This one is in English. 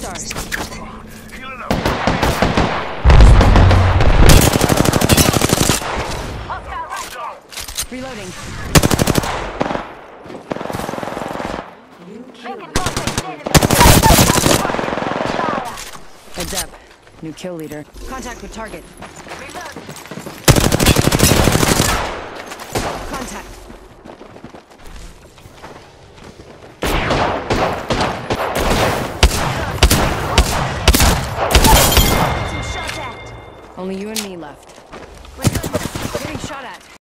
charged. Healing up. Reloading. Heads up. New kill leader. Contact with target. Contact. Only you and me left. Getting shot at.